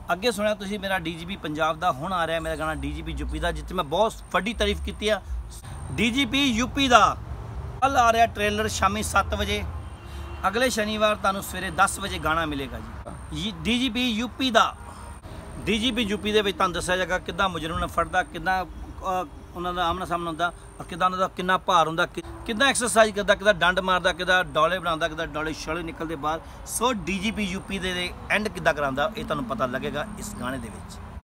ਅੱਗੇ ਸੁਣਿਆ ਤੁਸੀਂ ਮੇਰਾ ਡੀਜੀਪੀ ਪੰਜਾਬ ਦਾ ਹੁਣ ਆ ਰਿਹਾ ਮੇਰਾ ਗਾਣਾ ਡੀਜੀਪੀ ਯੂਪੀ ਦਾ, ਜਿੱਥੇ ਮੈਂ ਬਹੁਤ ਵੱਡੀ ਤਾਰੀਫ ਕੀਤੀ ਆ ਡੀਜੀਪੀ ਯੂਪੀ ਦਾ। ਕੱਲ ਆ ਰਿਹਾ ਟ੍ਰੇਲਰ ਸ਼ਾਮੀ 7 ਵਜੇ, ਅਗਲੇ ਸ਼ਨੀਵਾਰ ਤੁਹਾਨੂੰ ਸਵੇਰੇ 10 ਵਜੇ ਗਾਣਾ ਮਿਲੇਗਾ ਜੀ ਡੀਜੀਪੀ ਯੂਪੀ ਦਾ। ਡੀਜੀਪੀ ਯੂਪੀ ਦੇ ਵਿੱਚ ਤੁਹਾਨੂੰ ਦੱਸਿਆ ਜਾਏਗਾ ਕਿੱਦਾਂ ਮੁਜਰਮ ਨੂੰ ਫੜਦਾ, ਕਿੱਦਾਂ ਉਹਨਾਂ ਦਾ ਆਮਣਾ ਸਾਹਮਣਾ ਹੁੰਦਾ, ਕਿੱਦਾਂ ਉਹਨਾਂ ਦਾ ਕਿੰਨਾ ਭਾਰ ਹੁੰਦਾ, ਕਿੱਦਾਂ ਐਕਸਰਸਾਈਜ਼ ਕਰਦਾ, ਕਿੱਦਾਂ ਡੰਡ ਮਾਰਦਾ, ਕਿੱਦਾਂ ਡੌਲੇ ਬਣਾਉਂਦਾ, ਕਿੱਦਾਂ ਡੌਲੇ ਛਲੇ ਨਿਕਲਦੇ ਬਾਹਰ। ਸੋ ਡੀਜੀਪੀ ਯੂਪੀ ਦੇ ਐਂਡ ਕਿੱਦਾਂ ਕਰਾਉਂਦਾ ਇਹ ਤੁਹਾਨੂੰ ਪਤਾ ਲੱਗੇਗਾ ਇਸ ਗਾਣੇ ਦੇ ਵਿੱਚ।